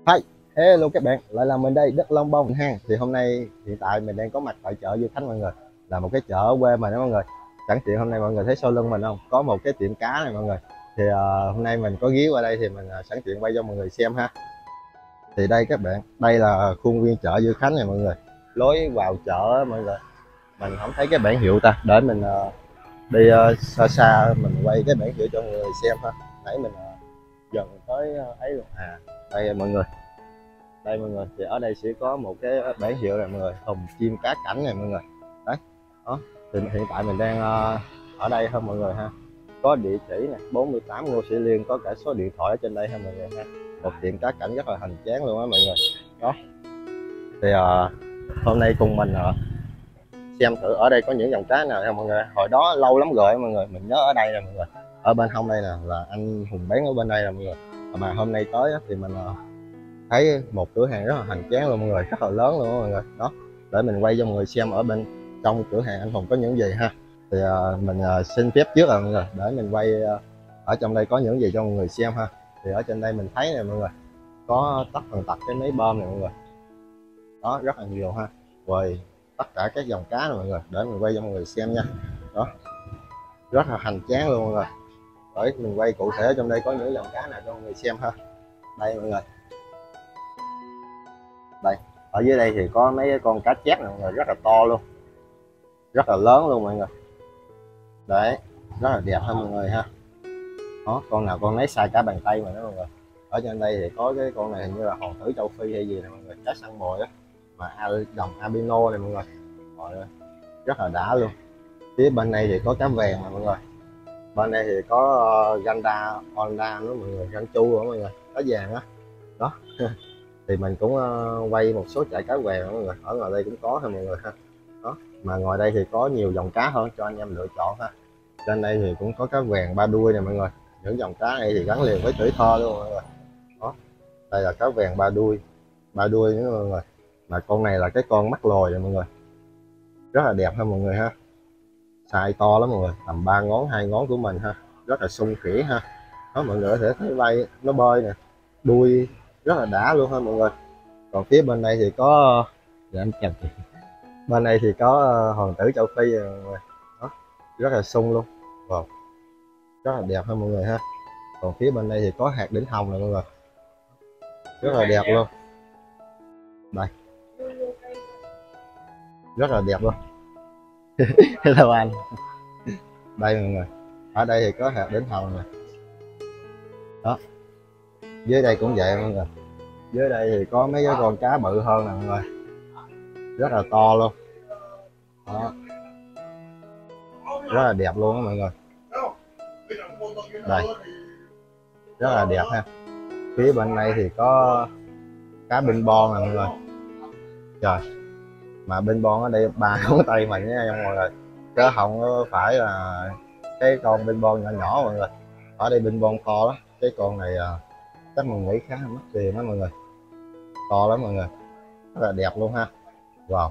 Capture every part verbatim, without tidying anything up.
Hi, hello các bạn, lại là mình đây, Đất Long Bông ha. Thì hôm nay hiện tại mình đang có mặt tại chợ Dư Khánh mọi người, là một cái chợ ở quê mình đó mọi người. Sẵn tiện hôm nay mọi người thấy sau lưng mình không? Có một cái tiệm cá này mọi người. Thì uh, hôm nay mình có ghé qua đây thì mình uh, sẵn tiện quay cho mọi người xem ha. Thì đây các bạn, đây là khuôn viên chợ Dư Khánh này mọi người. Lối vào chợ á, mọi người. Mình không thấy cái bảng hiệu ta, để mình uh, đi uh, xa xa mình quay cái bảng hiệu cho mọi người xem ha. Nãy mình uh, dần tới uh, ấy luôn à. Đây mọi người, đây mọi người, thì ở đây sẽ có một cái bảng hiệu này mọi người, Hùng Chim Cá Cảnh này mọi người. Đấy, đó, thì hiện tại mình đang uh, ở đây thôi mọi người ha. Có địa chỉ này bốn mươi tám Ngô Sĩ Liên, có cả số điện thoại ở trên đây ha mọi người ha. Một tiệm cá cảnh rất là hoành tráng luôn á mọi người. Đó, thì uh, hôm nay cùng mình uh, xem thử ở đây có những dòng cá nào nha mọi người. Hồi đó lâu lắm rồi mọi người, mình nhớ ở đây nè mọi người, ở bên hông đây nè là anh Hùng bán ở bên đây nè mọi người. Mà hôm nay tới thì mình uh, thấy một cửa hàng rất là hoành tráng luôn mọi người, rất là lớn luôn mọi người. Đó, để mình quay cho mọi người xem ở bên trong cửa hàng anh Hùng có những gì ha. Thì uh, mình uh, xin phép trước rồi mọi người, để mình quay uh, ở trong đây có những gì cho mọi người xem ha. Thì ở trên đây mình thấy này mọi người, có tất tần tật cái máy bơm này mọi người. Đó, rất là nhiều ha. Rồi tất cả các dòng cá này mọi người, để mình quay cho mọi người xem nha. Đó, rất là hoành tráng luôn mọi người. Để mình quay cụ thể ở trong đây có những dòng cá nào cho mọi người xem ha. Đây mọi người, đây ở dưới đây thì có mấy con cá chép này mọi người, rất là to luôn, rất là lớn luôn mọi người. Đấy, rất là đẹp ha mọi người ha. Đó, con nào con nấy size cả bàn tay mà đó mọi người. Ở trên đây thì có cái con này hình như là hoàng tử châu Phi hay gì này mọi người, cá săn mồi á, mà dòng albino này mọi người. Rồi, rất là đã luôn. Phía bên này thì có cá vàng nè mọi người. Bên đây thì có uh, ganda onda nữa mọi người, ganchu nữa mọi người, cá vàng á. Đó, thì mình cũng uh, quay một số chại cá vàng mọi người, ở ngoài đây cũng có thôi mọi người ha. Đó, mà ngoài đây thì có nhiều dòng cá hơn cho anh em lựa chọn ha. Trên đây thì cũng có cá vàng ba đuôi này mọi người, những dòng cá này thì gắn liền với tuổi thơ luôn mọi người. Đó, đây là cá vàng ba đuôi, ba đuôi nữa mọi người, mà con này là cái con mắt lồi này mọi người, rất là đẹp ha mọi người ha. Size to lắm mọi người, tầm ba ngón hai ngón của mình ha, rất là sung khỉ ha. Đó, mọi người có thể thấy bay nó bơi nè, đuôi rất là đã luôn ha mọi người. Còn phía bên đây thì có, dạ em chào chị, bên đây thì có uh, hoàng tử châu Phi rồi mọi người. Đó, rất là sung luôn. Wow, rất là đẹp ha mọi người ha. Còn phía bên đây thì có hạt đỉnh hồng này mọi người, rất là đẹp luôn. Đây, rất là đẹp luôn. Hello anh. Đây mọi người, ở đây thì có hạt đỉnh hồng nè. Đó, dưới đây cũng vậy mọi người, dưới đây thì có mấy cái con cá bự hơn nè mọi người, rất là to luôn. Đó, rất là đẹp luôn đó mọi người. Đây, rất là đẹp ha. Phía bên đây thì có cá binh bon nè mọi người. Trời, mà binh bon ở đây ba ngón tay mình nha mọi người, chứ không phải là cái con binh bon nhỏ nhỏ mọi người. Ở đây binh bon to lắm, cái con này chắc mình nghĩ khá là mắc tiền đó mọi người, to lắm mọi người, rất là đẹp luôn ha. Wow,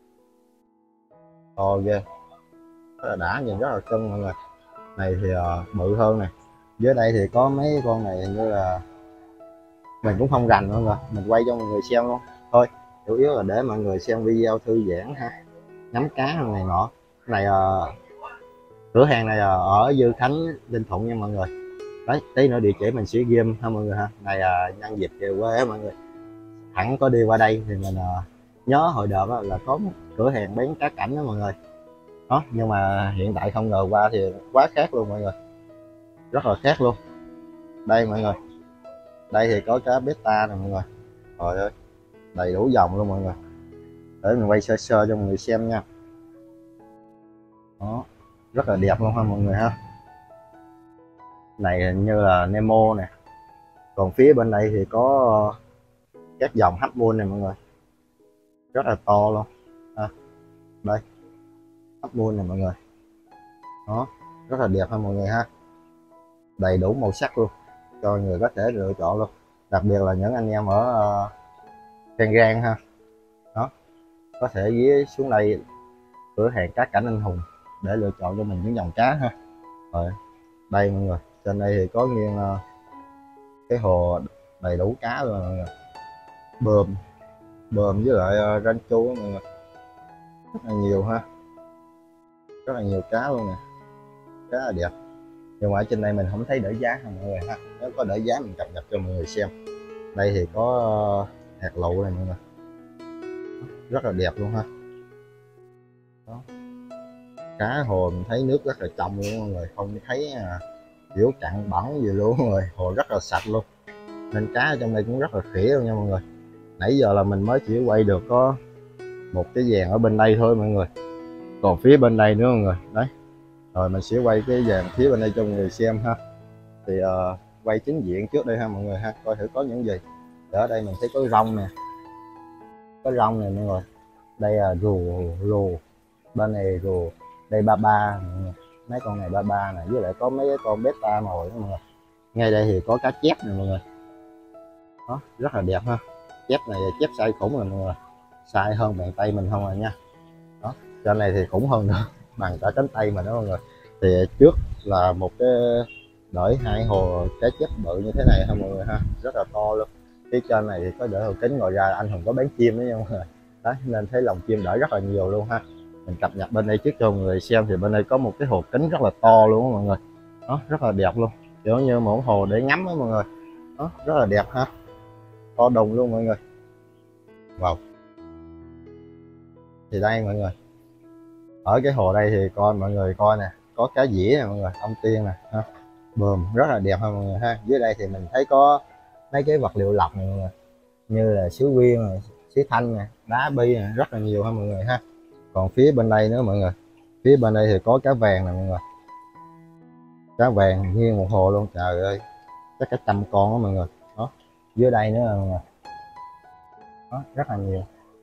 to ghê, rất là đã, nhìn rất là cưng mọi người. Này thì uh, bự hơn này. Dưới đây thì có mấy con này như là mình cũng không rành mọi người, mình quay cho mọi người xem luôn thôi, chủ yếu là để mọi người xem video thư giãn ha, ngắm cá này nọ. Này uh, cửa hàng này uh, ở Dư Khánh Ninh Thuận nha mọi người. Đấy, tí nữa địa chỉ mình sẽ ghim ha mọi người ha. Này uh, nhân dịp về quê á mọi người, hẳn có đi qua đây thì mình uh, nhớ hồi đợt là có một cửa hàng bán cá cảnh đó mọi người. Đó, nhưng mà hiện tại không ngờ qua thì quá khác luôn mọi người, rất là khác luôn. Đây mọi người, đây thì có cá beta nè mọi người. Trời ơi, đầy đủ dòng luôn mọi người, để mình quay sơ sơ cho mọi người xem nha. Đó, rất là đẹp luôn ha mọi người ha. Này hình như là Nemo nè. Còn phía bên đây thì có các dòng hấp moon này mọi người, rất là to luôn à. Đây, hấp moon này mọi người. Đó, rất là đẹp ha mọi người ha, đầy đủ màu sắc luôn cho người có thể lựa chọn luôn, đặc biệt là những anh em ở uh, Phan Rang ha. Đó, có thể ghé xuống đây cửa hàng cá cảnh anh Hùng để lựa chọn cho mình những dòng cá ha. Rồi, đây mọi người, trên đây thì có nguyên uh, cái hồ đầy đủ cá luôn mọi người. bờm bờm với lại uh, ranh chu á mọi người, rất là nhiều ha, rất là nhiều cá luôn nè, cá là đẹp. Nhưng mà ở trên đây mình không thấy để giá ha mọi người ha, nếu có để giá mình cập nhật cho mọi người xem. Đây thì có uh, hạt lựu này mọi người, rất là đẹp luôn ha. Đó. Cá hồ mình thấy nước rất là trong luôn mọi người, không thấy à, kiểu cặn bẩn gì luôn mọi người, hồ rất là sạch luôn, nên cá ở trong đây cũng rất là khỉa luôn nha mọi người. Nãy giờ là mình mới chỉ quay được có một cái dàn ở bên đây thôi mọi người, còn phía bên đây nữa mọi người đấy. Rồi mình sẽ quay cái dàn phía bên đây cho mọi người xem ha. Thì uh, quay chính diện trước đây ha mọi người ha, coi thử có những gì. Ở đây mình thấy có rong nè, có rong này mọi người, đây là rùa rùa, bên này rùa, đây ba ba mọi người. Mấy con này ba ba này, với lại có mấy cái con beta mồi mọi người. Ngay đây thì có cá chép này mọi người, đó rất là đẹp ha. Chép này chép size khủng rồi mọi người, size hơn bàn tay mình không rồi nha. Đó trên này thì khủng hơn nữa, bằng cả cánh tay mình đó mọi người. Thì trước là một cái đợi hai hồ cá chép bự như thế này ha mọi người ha, rất là to luôn. Phía trên này thì có đỡ hồ kính, ngoài ra anh Hùng có bán chim đấy nha mọi người, đấy nên thấy lồng chim đỡ rất là nhiều luôn ha. Mình cập nhật bên đây trước cho mọi người xem. Thì bên đây có một cái hồ kính rất là to luôn đó mọi người, đó rất là đẹp luôn, kiểu như một hồ để ngắm đó mọi người, đó rất là đẹp ha, to đùng luôn mọi người. Wow. Thì đây mọi người, ở cái hồ đây thì coi mọi người coi nè, có cá dĩa nè mọi người, ông tiên nè ha, bờm rất là đẹp ha mọi người ha. Dưới đây thì mình thấy có mấy cái vật liệu lọc này mọi người, như là sứ viên này, sứ thanh nè, đá bi nè, rất là nhiều ha mọi người ha. Còn phía bên đây nữa mọi người, phía bên đây thì có cá vàng nè mọi người, cá vàng nguyên một hồ luôn, trời ơi chắc cả trăm con đó mọi người. Đó dưới đây nữa mọi người, đó rất là nhiều,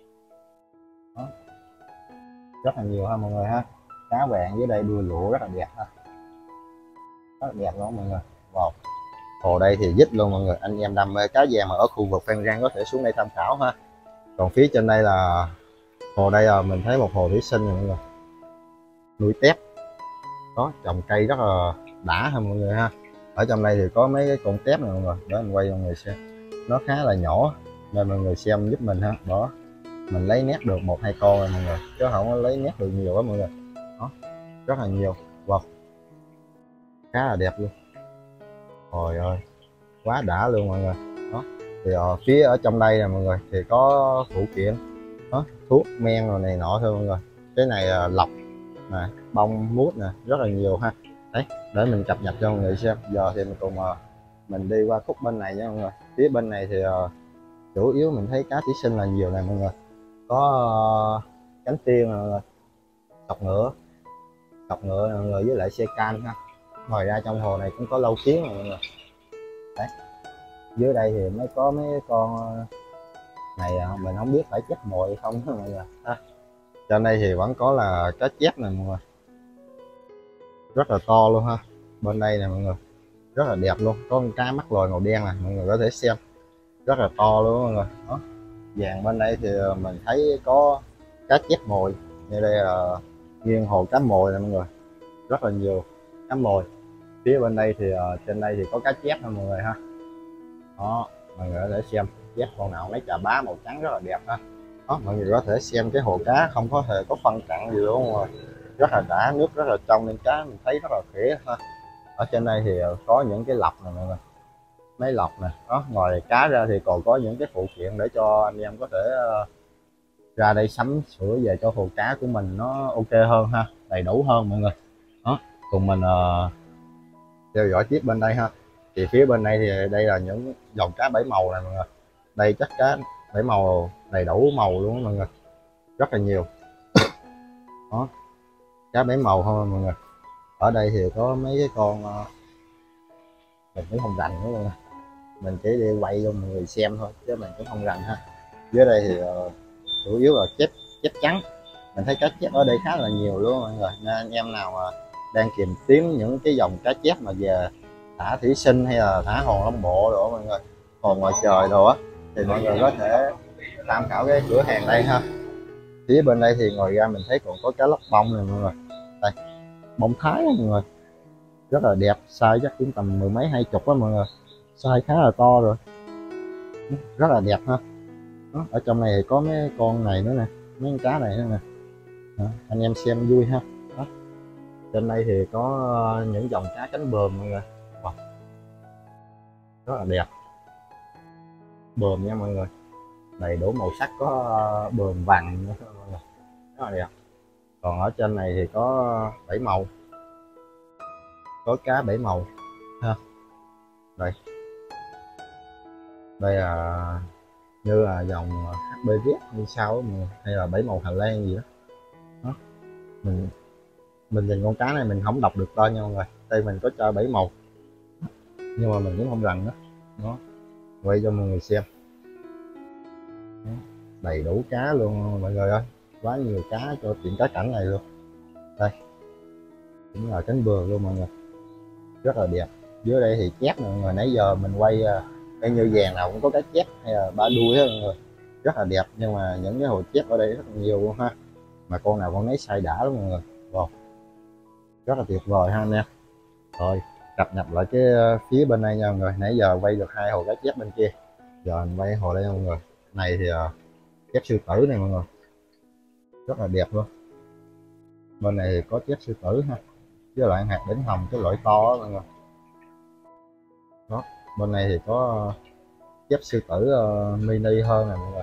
đó rất là nhiều ha mọi người ha. Cá vàng dưới đây đuôi lụa rất là đẹp ha, rất là đẹp luôn mọi người. Wow. Hồ đây thì dít luôn mọi người, anh em đam mê cá vàng mà ở khu vực Phan Rang có thể xuống đây tham khảo ha. Còn phía trên đây là hồ đây là mình thấy một hồ thủy sinh này mọi người, nuôi tép, đó trồng cây rất là đã ha mọi người ha. Ở trong đây thì có mấy cái con tép này mọi người, để mình quay cho mọi người xem, nó khá là nhỏ nên mọi người xem giúp mình ha. Đó mình lấy nét được một hai con rồi mọi người, chứ không có lấy nét được nhiều quá mọi người. Đó rất là nhiều. Wow, khá là đẹp luôn, trời ơi quá đã luôn mọi người. Đó thì ở phía ở trong đây nè mọi người thì có phụ kiện, đó thuốc men rồi này nọ thôi mọi người. Cái này là lọc nè, bông mút nè, rất là nhiều ha. Đấy để mình cập nhật cho mọi người xem. Giờ thì mình cùng uh, mình đi qua khúc bên này nha mọi người. Phía bên này thì uh, chủ yếu mình thấy cá thủy sinh là nhiều này mọi người, có uh, cánh tiên nè mọi người, sọc ngựa, sọc ngựa mọi người, với lại xe can ha. Ngoài ra trong hồ này cũng có lâu kiến mọi người. Đấy dưới đây thì mới có mấy con này mình không biết phải chết mồi hay không đó mọi người ha. Trên đây thì vẫn có là cá chép này mọi người, rất là to luôn ha. Bên đây nè mọi người, rất là đẹp luôn, có con cá mắt lòi màu đen này mọi người có thể xem, rất là to luôn mọi người. Đó vàng bên đây thì mình thấy có cá chép mồi, như đây là nguyên hồ cá mồi này mọi người, rất là nhiều cá mồi. Phía bên đây thì uh, trên đây thì có cá chép nè mọi người ha. Đó mọi người có thể xem chép con nào mấy chà bá màu trắng rất là đẹp ha. Đó mọi người có thể xem cái hồ cá không có hề có phân cặn gì luôn rồi, rất là đã, nước rất là trong nên cá mình thấy rất là khỏe ha. Ở trên đây thì có những cái lọc này mọi người, mấy lọc nè. Đó ngoài cá ra thì còn có những cái phụ kiện để cho anh em có thể uh, ra đây sắm sửa về cho hồ cá của mình nó ok hơn ha, đầy đủ hơn mọi người. Đó cùng mình uh, theo dõi tiếp bên đây ha. Thì phía bên đây thì đây là những dòng cá bảy màu này mọi người, đây chắc cá bảy màu đầy đủ màu luôn đó mọi người, rất là nhiều. Đó cá bảy màu thôi mọi người. Ở đây thì có mấy cái con uh, mình cũng không rành nữa luôn, mình chỉ đi quay cho mọi người xem thôi chứ mình cũng không rành ha. Dưới đây thì uh, chủ yếu là chép chép trắng, mình thấy cá chép ở đây khá là nhiều luôn mọi người, nên anh em nào uh, đang tìm kiếm những cái dòng cá chép mà về thả thủy sinh hay là thả hòn long bộ rồi mọi người, hòn ngoài trời đồ á, thì mọi người có thể tham khảo cái cửa hàng đây ha. Phía bên đây thì ngoài ra mình thấy còn có cá lóc bông này mọi người, đây bông Thái đó, mọi người rất là đẹp, size chắc cũng tầm mười mấy hai chục á mọi người, size khá là to rồi, rất là đẹp ha. Đó, ở trong này thì có mấy con này nữa nè, mấy con cá này nữa nè. Đó, anh em xem vui ha. Đó. Trên đây thì có ờ, những dòng cá cánh bờm mọi người. Wow, rất là đẹp. Bờm nha mọi người, đầy đủ màu sắc, có ờ, bờm vàng nữa mọi người, rất là đẹp. Còn ở trên này thì có bảy màu, có cá bảy màu ha. Đây, đây là như là dòng hát bê vét như sao đó, hay là bảy màu Hà Lan gì đó. Đó. mình mình nhìn con cá này mình không đọc được tên nha mọi người, đây mình có cho bảy màu nhưng mà mình cũng không rành đó. Đó, quay cho mọi người xem. Đó. Đầy đủ cá luôn mọi người ơi, quá nhiều cá cho tiệm cá cảnh này luôn. Đây cũng là cánh bừa luôn mọi người, rất là đẹp. Dưới đây thì chép nè mọi người, nãy giờ mình quay cái như vàng nào cũng có cái chép hay là ba đuôi đó mọi người, rất là đẹp. Nhưng mà những cái hồ chép ở đây rất là nhiều luôn ha, mà con nào con nấy sai đã lắm mọi người. Wow, rất là tuyệt vời ha anh em. Rồi cập nhật lại cái phía bên đây nha mọi người, nãy giờ quay được hai hồ cá chép bên kia, giờ mình quay hồ đây nha mọi người. Này thì uh, chép sư tử này mọi người, rất là đẹp luôn. Bên này thì có chép sư tử ha, với lại hạt đỉnh hồng cái loại to đó mọi người. Đó, bên này thì có chép sư tử uh, mini hơn nè mọi người,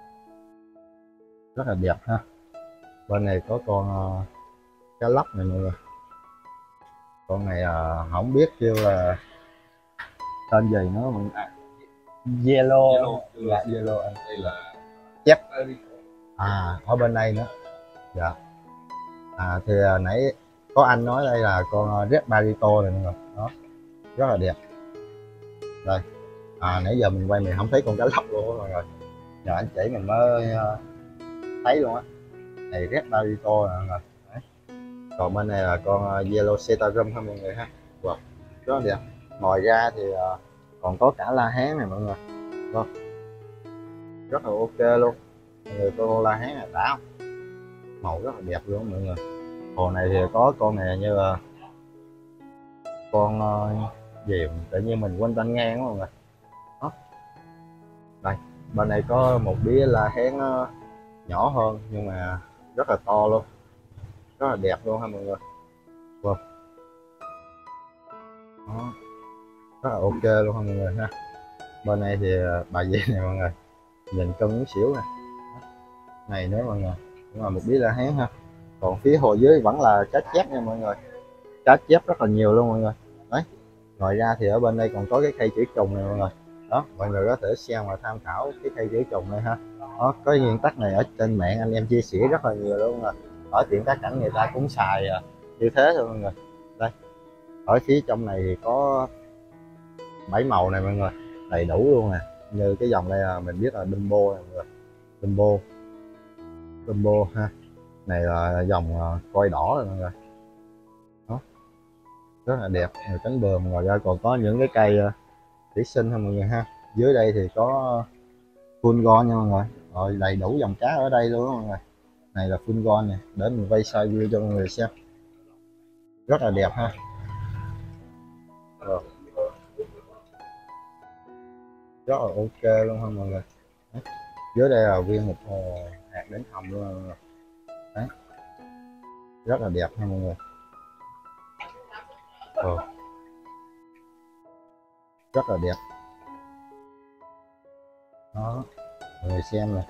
rất là đẹp ha. Bên này có con uh, cá lóc này mọi người, con này uh, không biết kêu là tên gì nữa mình. À, yellow, yellow là yellow anh, đây là chép à, ở bên đây nữa. Dạ, à thì uh, nãy có anh nói đây là con Red Barito này mọi người. Đó, rất là đẹp. Đây, à nãy giờ mình quay mình không thấy con cá lóc luôn á mọi người, giờ anh chỉ mình mới uh, thấy luôn á. Này Red Barito nè mọi người. Đấy. Còn bên này là con uh, Yellow Setarum ha mọi người ha. Wow, rất là đẹp. Ngoài ra thì uh, còn có cả la hán này mọi người. Wow, rất là ok luôn. Mọi người coi con la hán này đã không? Màu rất là đẹp luôn mọi người. Hồ này thì có con này như là con uh, gì tự nhiên mình quên tên ngang mọi người. Đó. Đây, bên này có một đĩa la hán uh, nhỏ hơn nhưng mà rất là to luôn, rất là đẹp luôn ha mọi người. Wow. Đó, rất là ok luôn ha mọi người ha. Bên này thì bà gì này mọi người, nhìn cân muốn xỉu nè. Này nữa mọi người, cũng là một đĩa la hán ha. Còn phía hồ dưới vẫn là cá chép nha mọi người, cá chép rất là nhiều luôn mọi người. Đấy, ngoài ra thì ở bên đây còn có cái cây chữ trùng này mọi người. Đó, mọi người có thể xem và tham khảo cái cây chữ trùng này ha. Đó, có nguyên tắc này ở trên mạng anh em chia sẻ rất là nhiều luôn rồi, ở tiệm cá cảnh người ta cũng xài như thế thôi mọi người. Đây, ở phía trong này thì có bảy màu này mọi người, đầy đủ luôn nè. Như cái dòng đây là mình biết là Dumbo này mọi người, Dumbo, Dumbo ha. Này là dòng coi đỏ rồi mọi người. Đó, rất là đẹp. Người cánh bờm, ngoài ra còn có những cái cây thủy sinh ha mọi người ha. Dưới đây thì có full gon nha mọi người, rồi đầy đủ dòng cá ở đây luôn đó mọi người. Này là full gon nè, để mình quay side view cho mọi người xem, rất là đẹp ha. Rồi, rất là ok luôn ha mọi người. Đấy. Dưới đây là nguyên một hồ hạt đến hồng luôn mọi người. Đấy, rất là đẹp ha mọi người. Rồi, rất là đẹp. Đó, mọi người xem nè,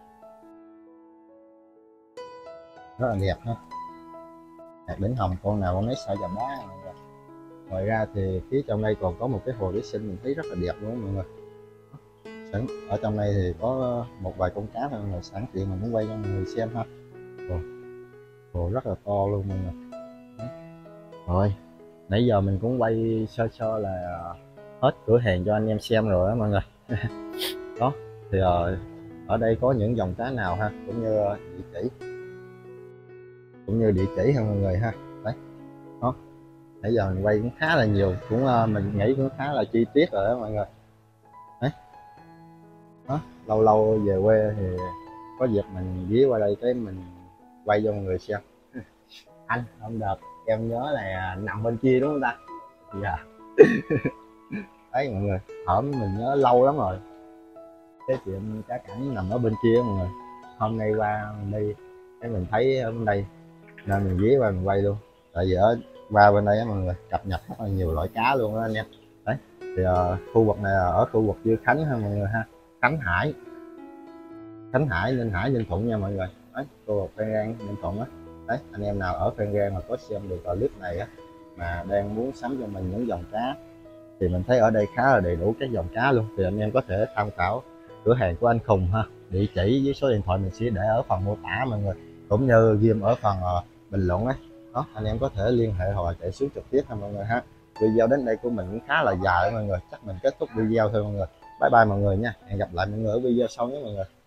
rất là đẹp ha. Hạt đỉnh hồng con nào con nấy sao chà bá mọi người. Ngoài ra thì phía trong đây còn có một cái hồ thủy sinh mình thấy rất là đẹp luôn mọi người. Sẵn ở trong đây thì có một vài con cá thôi mọi người, sẵn tiện mình muốn quay cho mọi người xem ha. Hồ, hồ rất là to luôn mọi người. Đấy. Rồi, nãy giờ mình cũng quay sơ sơ là hết cửa hàng cho anh em xem rồi đó mọi người. Đó, thì uh, ở đây có những dòng cá nào ha, cũng như uh, địa chỉ, cũng như địa chỉ ha mọi người ha. Đấy, đó, nãy giờ mình quay cũng khá là nhiều, cũng uh, mình nghĩ cũng khá là chi tiết rồi đó mọi người. Đấy, đó, lâu lâu về quê thì có dịp mình ghé qua đây cái mình quay cho mọi người xem. Anh hôm đợt em nhớ là nằm bên kia đúng không ta? Dạ. Đấy mọi người, hổm mình nhớ lâu lắm rồi, cái tiệm cá cảnh nằm ở bên kia mọi người. Hôm nay qua mình đi cái mình thấy ở bên đây nên mình ghé qua mình quay luôn, tại vì ở qua bên đây á mọi người cập nhật rất là nhiều loại cá luôn á anh em. Đấy thì uh, khu vực này là ở khu vực Dư Khánh ha mọi người ha, Khánh Hải, Khánh Hải, Ninh Hải, Ninh Thuận nha mọi người. Đấy khu vực Phan Rang, Ninh Thuận á. Đấy anh em nào ở Phan Rang mà có xem được clip này á mà đang muốn sắm cho mình những dòng cá thì mình thấy ở đây khá là đầy đủ các dòng cá luôn, thì anh em có thể tham khảo cửa hàng của anh Khùng ha. Địa chỉ với số điện thoại mình sẽ để ở phần mô tả mọi người, cũng như ghim ở phần uh, bình luận ấy. Đó anh em có thể liên hệ hoặc là chạy xuống trực tiếp ha mọi người ha. Video đến đây của mình cũng khá là dài mọi người, chắc mình kết thúc video thôi mọi người. Bye bye mọi người nha, hẹn gặp lại mọi người ở video sau nhé mọi người.